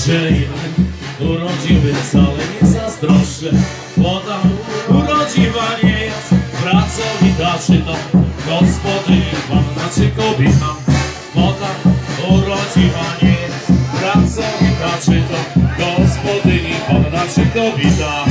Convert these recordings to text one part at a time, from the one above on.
jeszcze inny urodziły, wcale nie zazdroszczę, bo ta urodziwa nie jest pracowita, czy to gospodyni, panna czy kobieta. Bo ta urodziwa nie jest pracowita, czy to gospodyni, panna czy kobieta.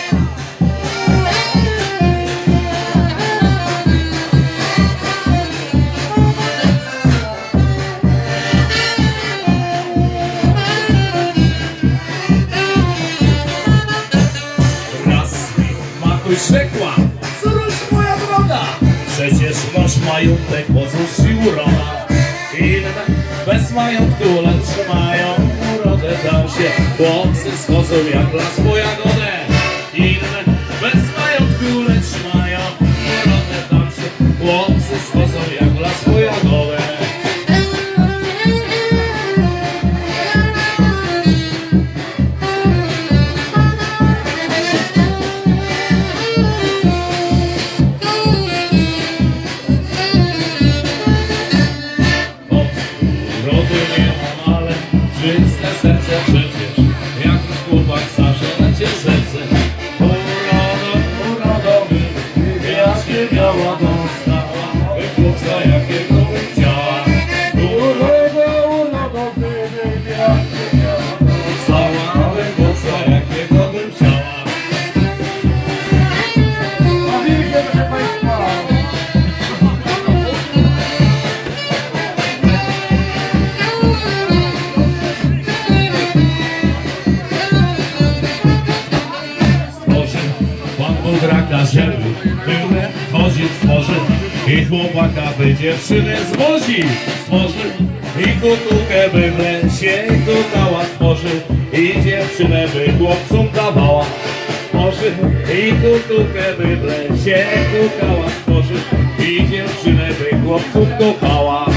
Rzekła, cóż moja droga, przecież masz majątek, po cóż ci uroda. Inne bez majątku, lecz mają urodę, tam się chłopcy schodzą jak las po jagodę. Inne bez majątku, lecz mają urodę, tam się chłopcy schodzą jak las po jagodę. Czyste serce przecież, jakiś chłopak zażena cię serce. Urodo mi, jaśnie biała dostała, chłopca jakiego bym chciała. Urodo mi, jaśnie biała dostała, chłopca jakiego bym chciała. A wiecie, proszę państwa, draka, żeby pełne chodzić stworzy i chłopaka by dziewczynę zwozi. Stworzy i kukułkę by w lesie kukała, stworzy i dziewczynę by chłopcom dawała. Stworzy i kukułkę by w lesie kukała, stworzy i dziewczynę by chłopcom kopała.